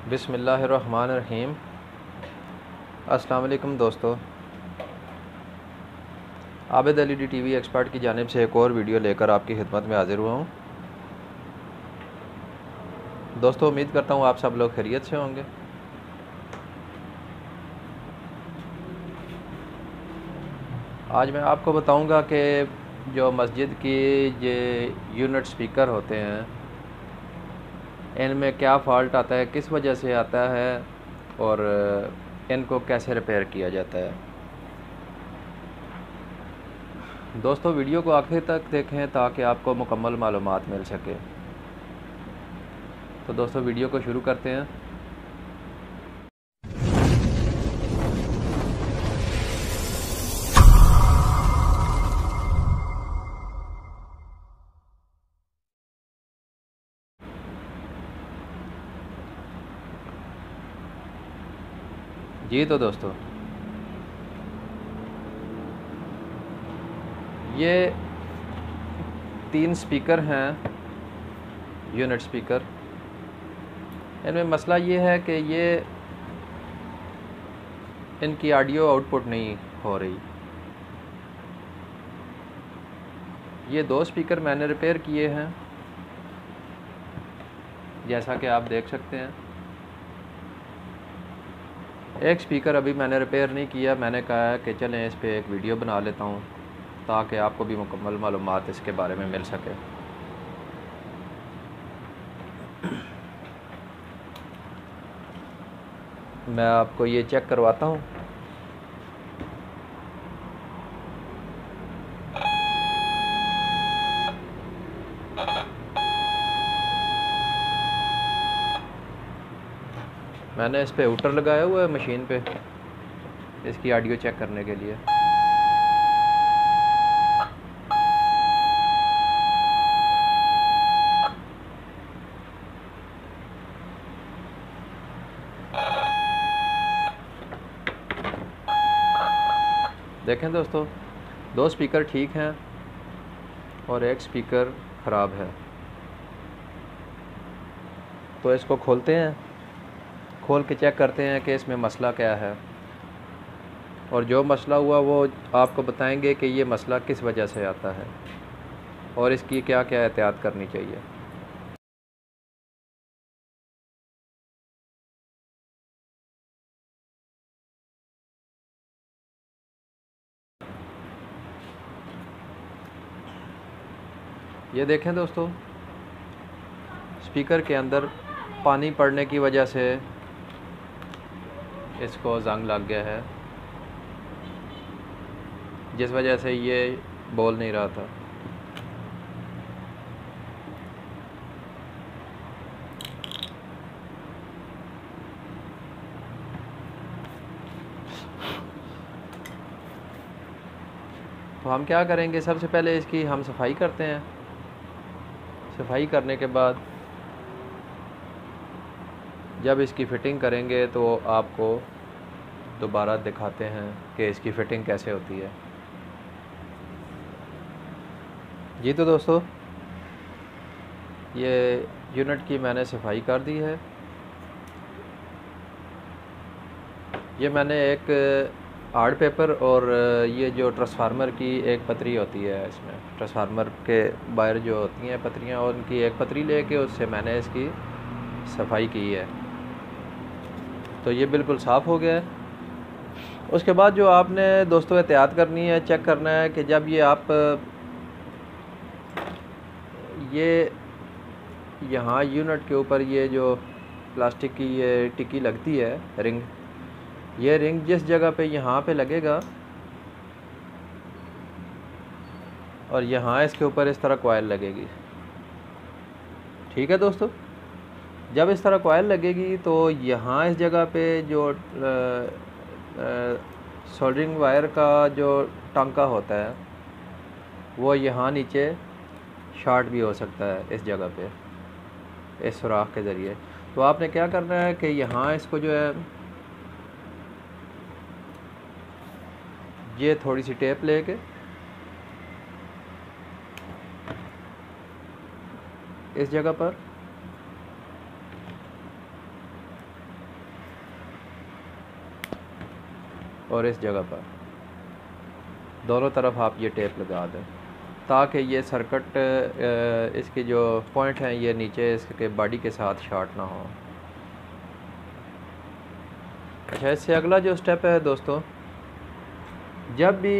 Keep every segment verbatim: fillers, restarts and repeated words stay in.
बिस्मिल्लाहिर्रहमानिर्रहीम। अस्सलाम वालेकुम दोस्तों, Abid L E D T V expert की जानिब से एक और वीडियो लेकर आपकी खिदमत में हाज़िर हुआ हूँ। दोस्तों, उम्मीद करता हूँ आप सब लोग खैरियत से होंगे। आज मैं आपको बताऊँगा कि जो मस्जिद की ये यूनिट स्पीकर होते हैं, इनमें क्या फ़ॉल्ट आता है, किस वजह से आता है और इनको कैसे रिपेयर किया जाता है। दोस्तों, वीडियो को आखिर तक देखें ताकि आपको मुकम्मल मालूमात मिल सके। तो दोस्तों, वीडियो को शुरू करते हैं। जी तो दोस्तों, ये तीन स्पीकर हैं, यूनिट स्पीकर। इनमें मसला ये है कि ये इनकी ऑडियो आउटपुट नहीं हो रही। ये दो स्पीकर मैंने रिपेयर किए हैं, जैसा कि आप देख सकते हैं। एक स्पीकर अभी मैंने रिपेयर नहीं किया। मैंने कहा है कि चलें इस पे एक वीडियो बना लेता हूँ ताकि आपको भी मुकम्मल मालूमात इसके बारे में मिल सके। मैं आपको ये चेक करवाता हूँ। मैंने इस पे आउटर लगाया हुआ है मशीन पे, इसकी ऑडियो चेक करने के लिए। देखें दोस्तों, दो स्पीकर ठीक हैं और एक स्पीकर ख़राब है। तो इसको खोलते हैं, खोल के चेक करते हैं कि इसमें मसला क्या है, और जो मसला हुआ वो आपको बताएंगे कि ये मसला किस वजह से आता है और इसकी क्या क्या एहतियात करनी चाहिए। ये देखें दोस्तों, स्पीकर के अंदर पानी पड़ने की वजह से इसको जंग लग गया है, जिस वजह से ये बोल नहीं रहा था। तो हम क्या करेंगे, सबसे पहले इसकी हम सफाई करते हैं। सफाई करने के बाद जब इसकी फ़िटिंग करेंगे तो आपको दोबारा दिखाते हैं कि इसकी फ़िटिंग कैसे होती है। जी तो दोस्तों, ये यूनिट की मैंने सफाई कर दी है। ये मैंने एक आर्ट पेपर और ये जो ट्रांसफार्मर की एक पतरी होती है, इसमें ट्रांसफार्मर के वायर जो होती हैं पतरियाँ, और उनकी एक पतरी लेके उससे मैंने इसकी सफाई की है। तो ये बिल्कुल साफ़ हो गया है। उसके बाद जो आपने दोस्तों एहतियात करनी है, चेक करना है कि जब ये आप ये यहाँ यूनिट के ऊपर ये जो प्लास्टिक की ये टिक्की लगती है, रिंग, ये रिंग जिस जगह पे यहाँ पे लगेगा और यहाँ इसके ऊपर इस तरह कॉइल लगेगी। ठीक है दोस्तों, जब इस तरह कॉइल लगेगी तो यहाँ इस जगह पे जो सोल्डरिंग वायर का जो टांका होता है वो यहाँ नीचे शॉर्ट भी हो सकता है, इस जगह पे, इस सुराख के ज़रिए। तो आपने क्या करना है कि यहाँ इसको जो है ये थोड़ी सी टेप लेके इस जगह पर और इस जगह पर दोनों तरफ आप ये टेप लगा दें ताकि ये सर्किट इसके जो पॉइंट हैं ये नीचे इसके बॉडी के साथ शॉर्ट ना हो। अच्छा, इससे अगला जो स्टेप है दोस्तों, जब भी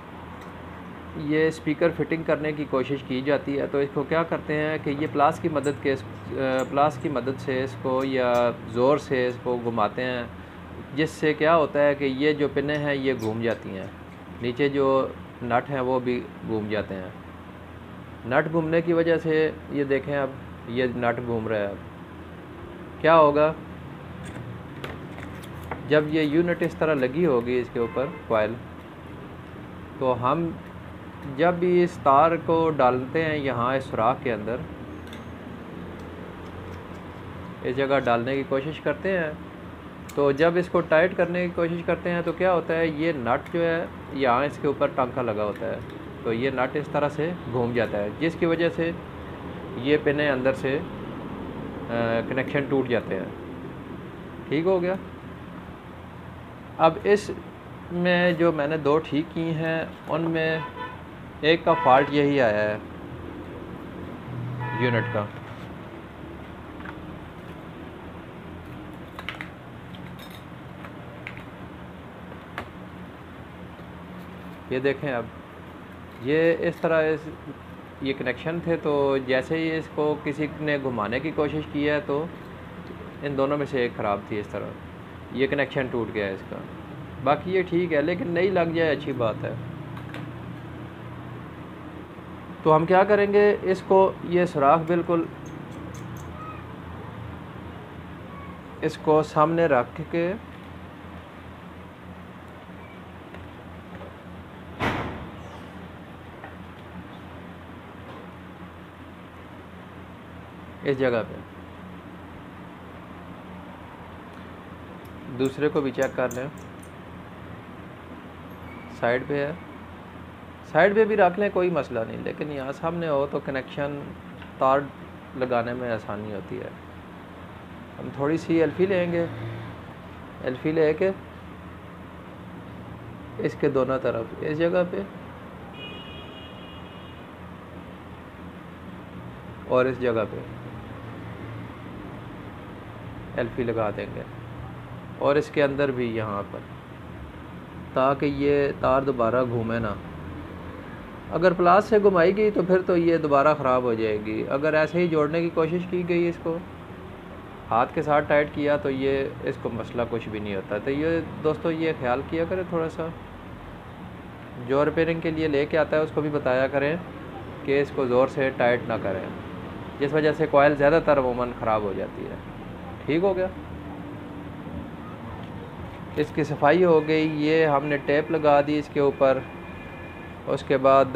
ये स्पीकर फिटिंग करने की कोशिश की जाती है तो इसको क्या करते हैं कि ये प्लास की मदद के प्लास की मदद से इसको या ज़ोर से इसको घुमाते हैं, जिससे क्या होता है कि ये जो पिनें हैं ये घूम जाती हैं, नीचे जो नट हैं वो भी घूम जाते हैं। नट घूमने की वजह से ये देखें, अब ये नट घूम रहा है। अब क्या होगा, जब ये यूनिट इस तरह लगी होगी इसके ऊपर कॉइल, तो हम जब भी इस तार को डालते हैं यहाँ इस सुराख के अंदर, इस जगह डालने की कोशिश करते हैं, तो जब इसको टाइट करने की कोशिश करते हैं तो क्या होता है, ये नट जो है यहाँ इसके ऊपर टांका लगा होता है, तो ये नट इस तरह से घूम जाता है, जिसकी वजह से ये पिनें अंदर से कनेक्शन टूट जाते हैं। ठीक हो गया। अब इस में जो मैंने दो ठीक की हैं उनमें एक का फॉल्ट यही आया है यूनिट का। ये देखें, अब ये इस तरह इस ये कनेक्शन थे, तो जैसे ही इसको किसी ने घुमाने की कोशिश की है तो इन दोनों में से एक ख़राब थी, इस तरह ये कनेक्शन टूट गया है इसका। बाकी ये ठीक है, लेकिन नहीं लग जाए अच्छी बात है। तो हम क्या करेंगे, इसको ये सुराख बिल्कुल इसको सामने रख के इस जगह पे दूसरे को भी चेक कर लें, साइड पे है, साइड पे भी रख लें, कोई मसला नहीं, लेकिन यहाँ सामने हो तो कनेक्शन तार लगाने में आसानी होती है। हम थोड़ी सी एल्फी लेंगे, एल्फी लेके इसके दोनों तरफ इस जगह पे और इस जगह पे एल्फी लगा देंगे, और इसके अंदर भी यहाँ पर, ताकि ये तार दोबारा घूमे ना। अगर प्लास से घुमाई गई तो फिर तो ये दोबारा ख़राब हो जाएगी। अगर ऐसे ही जोड़ने की कोशिश की गई, इसको हाथ के साथ टाइट किया, तो ये इसको मसला कुछ भी नहीं होता। तो ये दोस्तों ये ख्याल किया करें, थोड़ा सा जो रिपेयरिंग के लिए लेके आता है उसको भी बताया करें कि इसको ज़ोर से टाइट ना करें, जिस वजह से कॉइल ज़्यादातर अमूमन ख़राब हो जाती है। ठीक हो गया। इसकी सफाई हो गई, ये हमने टेप लगा दी इसके ऊपर। उसके बाद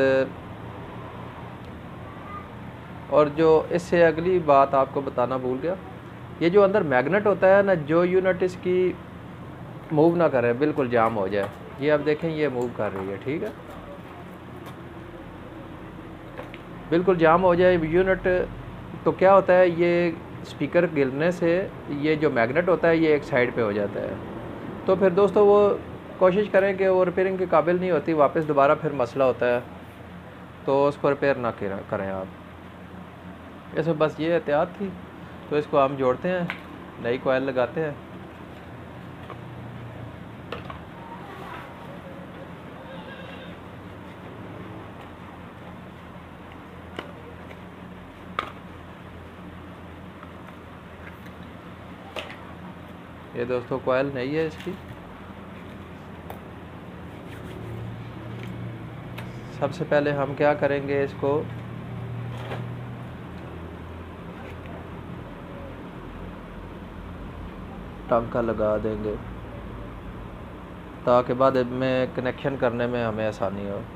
और जो इससे अगली बात आपको बताना भूल गया, ये जो अंदर मैग्नेट होता है ना, जो यूनिट इसकी मूव ना करे, बिल्कुल जाम हो जाए, ये आप देखें ये मूव कर रही है, ठीक है, बिल्कुल जाम हो जाए यूनिट, तो क्या होता है, ये स्पीकर गिरने से ये जो मैग्नेट होता है ये एक साइड पे हो जाता है। तो फिर दोस्तों वो कोशिश करें कि वो रिपेयरिंग के काबिल नहीं होती, वापस दोबारा फिर मसला होता है, तो उसको रिपेयर ना करें आप। ऐसे बस ये एहतियात थी। तो इसको हम जोड़ते हैं, नई कॉइल लगाते हैं। ये दोस्तों कॉइल नई है इसकी। सबसे पहले हम क्या करेंगे, इसको टांका लगा देंगे ताकि बाद में कनेक्शन करने में हमें आसानी हो।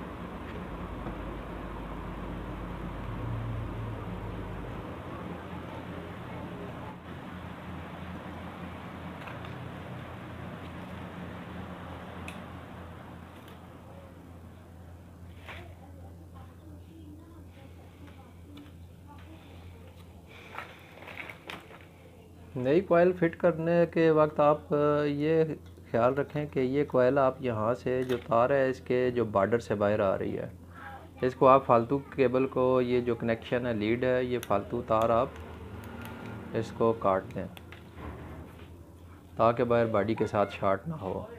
नई कॉइल फिट करने के वक्त आप ये ख्याल रखें कि ये कोयल आप यहाँ से जो तार है इसके जो बॉर्डर से बाहर आ रही है, इसको आप फालतू केबल को, ये जो कनेक्शन है लीड है, ये फालतू तार आप इसको काट दें ताकि बाहर बॉडी के साथ शॉर्ट ना हो।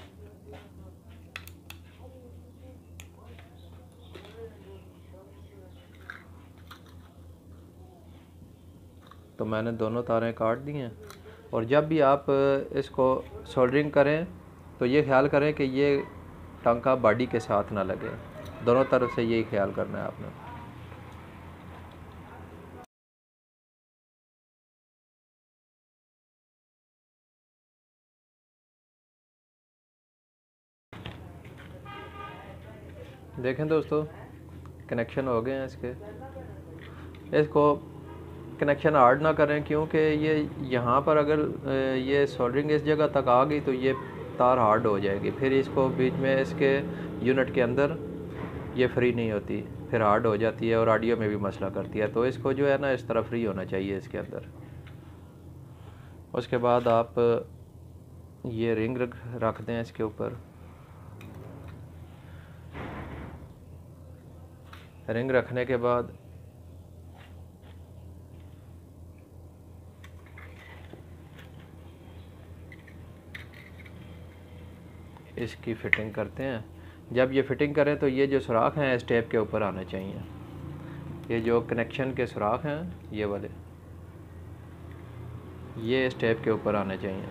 तो मैंने दोनों तारें काट दी हैं। और जब भी आप इसको सोल्डरिंग करें तो ये ख्याल करें कि ये टांका बॉडी के साथ ना लगे, दोनों तरफ से यही ख्याल करना है आपने। देखें दोस्तों, कनेक्शन हो गए हैं इसके। इसको कनेक्शन हार्ड ना करें, क्योंकि ये यहाँ पर अगर ये सोल्डरिंग इस जगह तक आ गई तो ये तार हार्ड हो जाएगी, फिर इसको बीच में इसके यूनिट के अंदर ये फ्री नहीं होती, फिर हार्ड हो जाती है और ऑडियो में भी मसला करती है। तो इसको जो है ना इस तरह फ्री होना चाहिए इसके अंदर। उसके बाद आप ये रिंग रख दें इसके ऊपर। रिंग रखने के बाद इसकी फ़िटिंग करते हैं। जब ये फ़िटिंग करें तो ये जो सुराख हैं इस टेप के ऊपर आने चाहिए। ये जो कनेक्शन के सुराख हैं ये वाले, ये इस टेप के ऊपर आने चाहिए।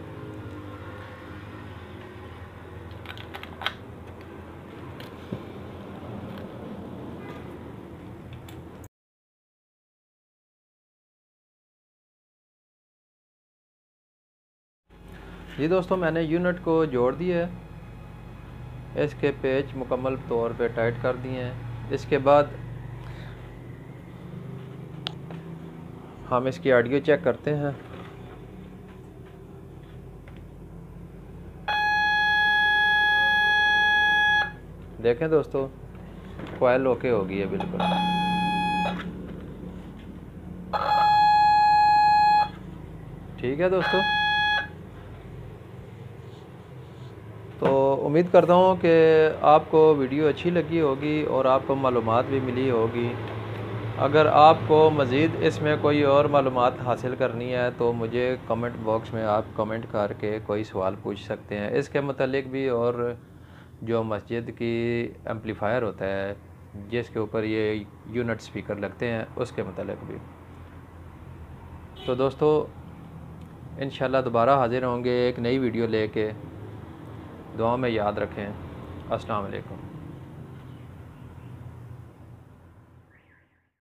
जी दोस्तों, मैंने यूनिट को जोड़ दिया है, इसके पेच मुकम्मल तौर पे टाइट कर दिए हैं। इसके बाद हम इसकी ऑडियो चेक करते हैं। देखें दोस्तों, कोयल ओके हो गई है बिल्कुल। ठीक है दोस्तों, तो उम्मीद करता हूँ कि आपको वीडियो अच्छी लगी होगी और आपको मालूमात भी मिली होगी। अगर आपको मज़ीद इसमें कोई और मालूमात हासिल करनी है तो मुझे कमेंट बॉक्स में आप कमेंट करके कोई सवाल पूछ सकते हैं इसके मतलब भी, और जो मस्जिद की एम्पलीफायर होता है जिसके ऊपर ये यूनिट स्पीकर लगते हैं उसके मतलब भी। तो दोस्तों, इंशाल्लाह दोबारा हाज़िर होंगे एक नई वीडियो लेके। दुआ में याद रखें। अस्सलाम वालेकुम।